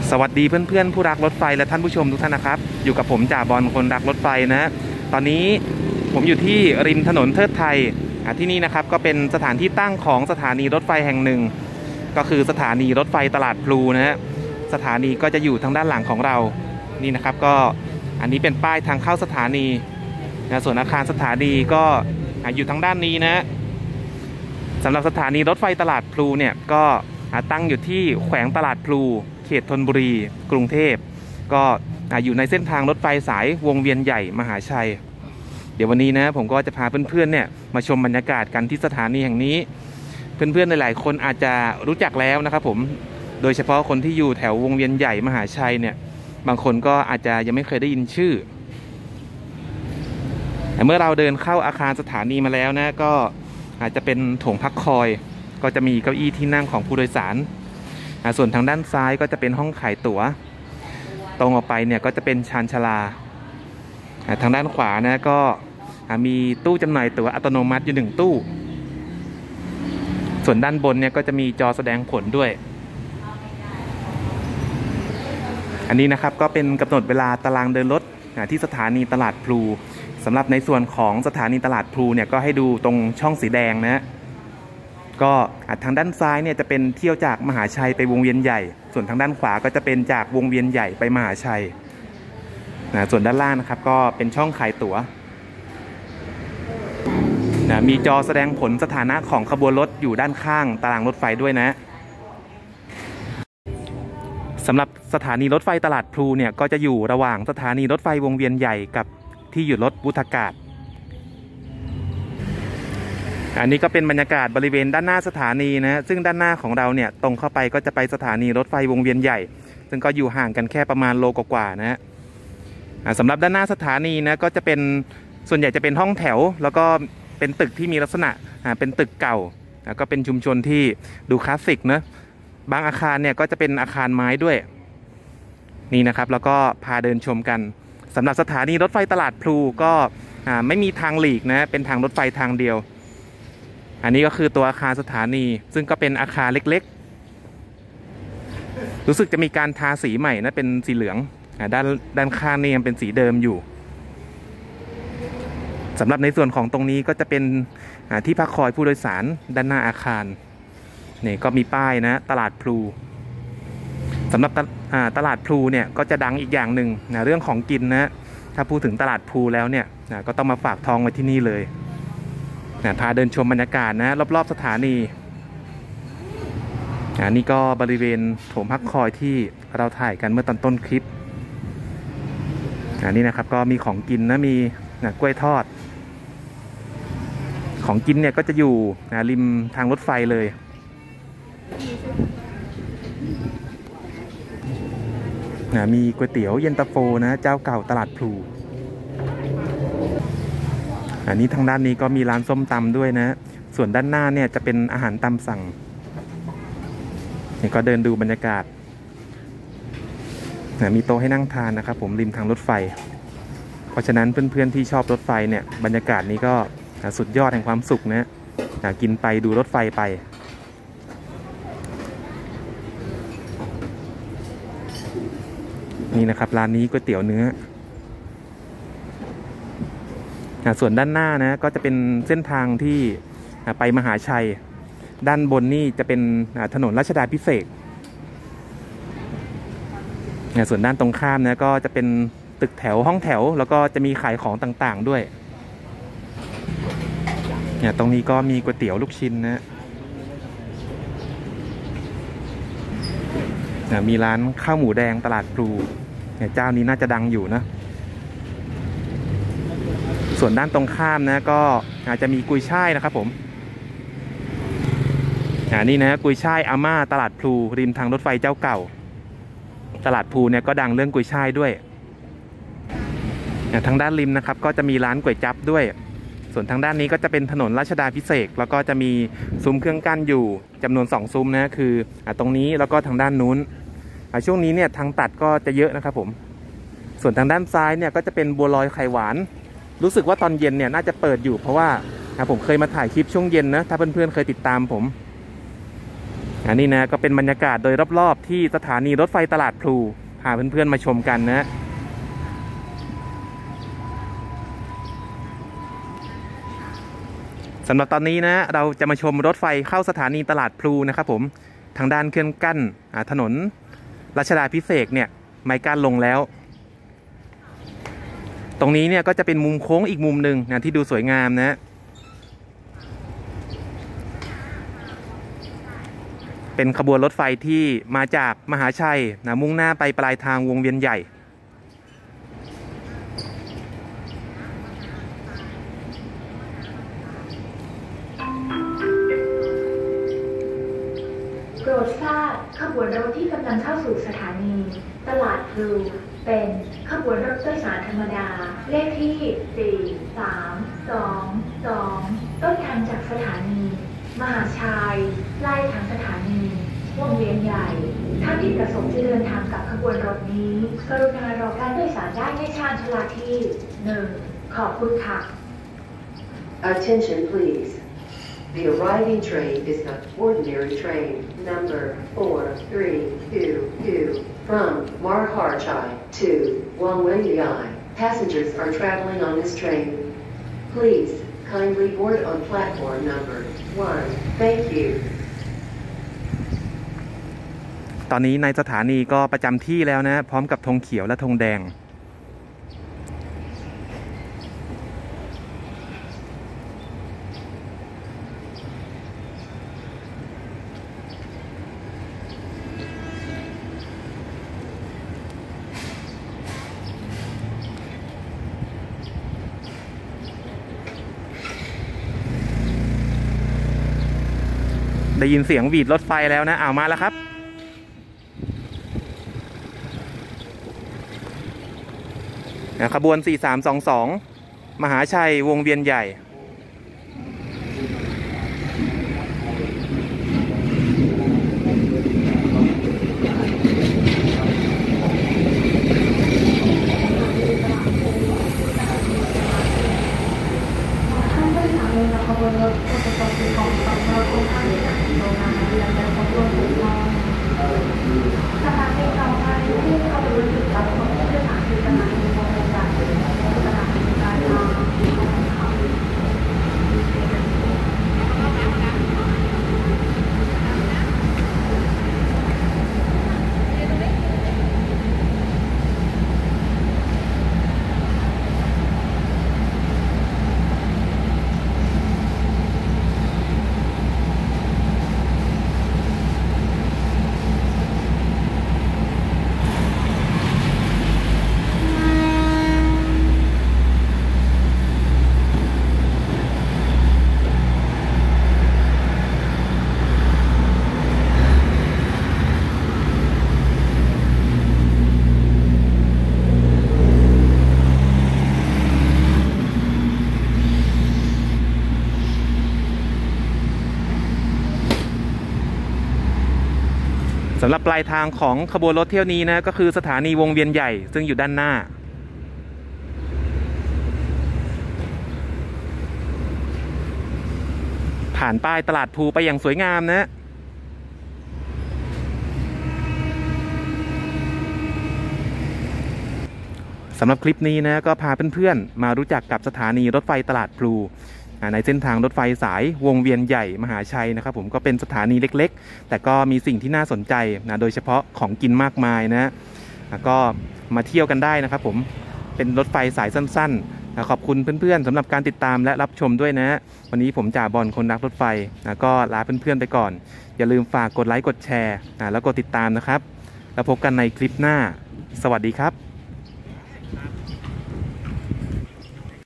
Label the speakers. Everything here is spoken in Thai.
Speaker 1: สวัสดีเพื่อนๆผู้รักรถไฟและท่านผู้ชมทุกท่านนะครับอยู่กับผมจ่าบอลคนรักรถไฟนะตอนนี้ผมอยู่ที่ริมถนนเทิดไทยที่นี่นะครับก็เป็นสถานที่ตั้งของสถานีรถไฟแห่งหนึ่งก็คือสถานีรถไฟตลาดพลูนะฮะสถานีก็จะอยู่ทางด้านหลังของเรานี่นะครับก็อันนี้เป็นป้ายทางเข้าสถานีนะส่วนอาคารสถานีก็อยู่ทางด้านนี้นะสำหรับสถานีรถไฟตลาดพลูเนี่ยก็ตั้งอยู่ที่แขวงตลาดพลูเขตธนบุรีกรุงเทพก็อยู่ในเส้นทางรถไฟสายวงเวียนใหญ่มหาชัยเดี๋ยววันนี้นะผมก็จะพาเพื่อนๆเนี่ยมาชมบรรยากาศกันที่สถานีแห่งนี้เพื่อนๆหลายๆคนอาจจะรู้จักแล้วนะครับผมโดยเฉพาะคนที่อยู่แถววงเวียนใหญ่มหาชัยเนี่ยบางคนก็อาจจะยังไม่เคยได้ยินชื่อแต่เมื่อเราเดินเข้าอาคารสถานีมาแล้วนะก็อาจจะเป็นโถงพักคอยก็จะมีเก้าอี้ที่นั่งของผู้โดยสารส่วนทางด้านซ้ายก็จะเป็นห้องขายตั๋วตรงออกไปเนี่ยก็จะเป็นชานชาลาทางด้านขวานะก็มีตู้จำหน่ายตั๋วอัตโนมัติอยู่1ตู้ส่วนด้านบนเนี่ยก็จะมีจอแสดงผลด้วยอันนี้นะครับก็เป็นกำหนดเวลาตารางเดินรถที่สถานีตลาดพลูสำหรับในส่วนของสถานีตลาดพลูเนี่ยก็ให้ดูตรงช่องสีแดงนะก็ทางด้านซ้ายเนี่ยจะเป็นเที่ยวจากมหาชัยไปวงเวียนใหญ่ส่วนทางด้านขวาก็จะเป็นจากวงเวียนใหญ่ไปมหาชัยส่วนด้านล่างนะครับก็เป็นช่องขายตั๋วมีจอแสดงผลสถานะของขบวนรถอยู่ด้านข้างตารางรถไฟด้วยนะสำหรับสถานีรถไฟตลาดพลูเนี่ยก็จะอยู่ระหว่างสถานีรถไฟวงเวียนใหญ่กับที่หยุดรถวุฒากาศอันนี้ก็เป็นบรรยากาศบริเวณด้านหน้าสถานีนะซึ่งด้านหน้าของเราเนี่ยตรงเข้าไปก็จะไปสถานีรถไฟวงเวียนใหญ่ซึ่งก็อยู่ห่างกันแค่ประมาณโลกว่าๆนะสำหรับด้านหน้าสถานีนะก็จะเป็นส่วนใหญ่จะเป็นห้องแถวแล้วก็เป็นตึกที่มีลักษณะเป็นตึกเก่าก็เป็นชุมชนที่ดูคลาสสิกนะบางอาคารเนี่ยก็จะเป็นอาคารไม้ด้วยนี่นะครับแล้วก็พาเดินชมกันสำหรับสถานีรถไฟตลาดพลูก็ไม่มีทางหลีกนะเป็นทางรถไฟทางเดียวอันนี้ก็คือตัวอาคารสถานีซึ่งก็เป็นอาคารเล็กๆรู้สึกจะมีการทาสีใหม่นะเป็นสีเหลืองด้านข้างนี่ยังเป็นสีเดิมอยู่สำหรับในส่วนของตรงนี้ก็จะเป็นที่พักคอยผู้โดยสารด้านหน้าอาคารนี่ก็มีป้ายนะตลาดพลูสำหรับตลาดพลูเนี่ยก็จะดังอีกอย่างหนึ่งนะเรื่องของกินนะถ้าพูดถึงตลาดพลูแล้วเนี่ยก็ต้องมาฝากท้องไว้ที่นี่เลยพาเดินชมบรรยากาศนะรอบๆสถานีนี่ก็บริเวณโถงพักคอยที่เราถ่ายกันเมื่อตอนต้นคลิปนี่นะครับก็มีของกินนะมีกล้วยทอดของกินเนี่ยก็จะอยู่ริมทางรถไฟเลยมีก๋วยเตี๋ยวเย็นตาโฟนะเจ้าเก่าตลาดพลูอันนี้ทางด้านนี้ก็มีร้านส้มตำด้วยนะส่วนด้านหน้าเนี่ยจะเป็นอาหารตามสั่งนี่ก็เดินดูบรรยากาศมีโต๊ะให้นั่งทานนะครับผมริมทางรถไฟเพราะฉะนั้นเพื่อนๆที่ชอบรถไฟเนี่ยบรรยากาศนี้ก็สุดยอดแห่งความสุขนะกินไปดูรถไฟไปนี่นะครับร้านนี้ก๋วยเตี๋ยวเนื้อส่วนด้านหน้านะก็จะเป็นเส้นทางที่ไปมหาชัยด้านบนนี่จะเป็นถนนรัชดาภิเษกส่วนด้านตรงข้ามนะก็จะเป็นตึกแถวห้องแถวแล้วก็จะมีขายของต่างๆด้วยตรงนี้ก็มีก๋วยเตี๋ยวลูกชิ้นนะมีร้านข้าวหมูแดงตลาดพลูเจ้านี้น่าจะดังอยู่นะส่วนด้านตรงข้ามนะก็อาจจะมีกุยช่ายนะครับผมนี่นะกุยช่ายอาม่าตลาดพลูริมทางรถไฟเจ้าเก่าตลาดพลูเนี่ยก็ดังเรื่องกุยช่ายด้วยทางด้านริมนะครับก็จะมีร้านก๋วยจั๊บด้วยส่วนทางด้านนี้ก็จะเป็นถนนรัชดาภิเษกแล้วก็จะมีซุ้มเครื่องกั้นอยู่จำนวน2ซุ้มนะคือตรงนี้แล้วก็ทางด้านนู้นช่วงนี้เนี่ยทางตัดก็จะเยอะนะครับผมส่วนทางด้านซ้ายเนี่ยก็จะเป็นบัวลอยไข่หวานรู้สึกว่าตอนเย็นเนี่ยน่าจะเปิดอยู่เพราะว่าผมเคยมาถ่ายคลิปช่วงเย็นนะถ้าเพื่อนๆเคยติดตามผมอันนี้นะก็เป็นบรรยากาศโดยรอบๆที่สถานีรถไฟตลาดพลูพาเพื่อนๆมาชมกันนะสำหรับตอนนี้นะเราจะมาชมรถไฟเข้าสถานีตลาดพลูนะครับผมทางด้านเครื่องกั้นถนนรัชดาภิเษกเนี่ยไม้กั้นลงแล้วตรงนี้เนี่ยก็จะเป็นมุมโค้งอีกมุมหนึ่งนะที่ดูสวยงามนะเป็นขบวนรถไฟที่มาจากมหาชัยนะมุ่งหน้าไปปลายทางวงเวียนใหญ่
Speaker 2: โปรดทราบขบวนรถที่กำลังเข้าสู่สถานีตลาดพลูเป็นขบวนรถโดยสารธรรมดาเลขที่ 4322 ต้นทางจากสถานีมหาชัยไล่ทางสถานีวงเวียนใหญ่ท่านที่ประสงค์จะเดินทางกับขบวนรถนี้กรุณารอการโดยสารได้ในชานชาลาที่ 1 ขอบคุณค่ะ
Speaker 3: Attention please. The arriving train is the ordinary train number 4322 from Marharchai to Wangweiyai. Passengers are traveling on this train. Please kindly board on platform number 1. Thank you.
Speaker 1: ตอนนี้ในสถานีก็ประจำที่แล้วนะพร้อมกับธงเขียวและธงแดงได้ยินเสียงหวีดรถไฟแล้วนะมาแล้วครับขบวน4322มหาชัยวงเวียนใหญ่สำหรับปลายทางของขบวนรถเที่ยวนี้นะก็คือสถานีวงเวียนใหญ่ซึ่งอยู่ด้านหน้าผ่านป้ายตลาดพลูไปอย่างสวยงามนะสำหรับคลิปนี้นะก็พาเพื่อนๆมารู้จักกับสถานีรถไฟตลาดพลูในเส้นทางรถไฟสายวงเวียนใหญ่มหาชัยนะครับผมก็เป็นสถานีเล็กๆแต่ก็มีสิ่งที่น่าสนใจนะโดยเฉพาะของกินมากมายนะก็มาเที่ยวกันได้นะครับผมเป็นรถไฟสายสั้นๆขอบคุณเพื่อนๆสำหรับการติดตามและรับชมด้วยนะวันนี้ผมจ่าบอลคนรักรถไฟก็ลาเพื่อนๆไปก่อนอย่าลืมฝากกดไลค์กดแชร์แล้วกดติดตามนะครับแล้วพบกันในคลิปหน้าสวัสดีครับ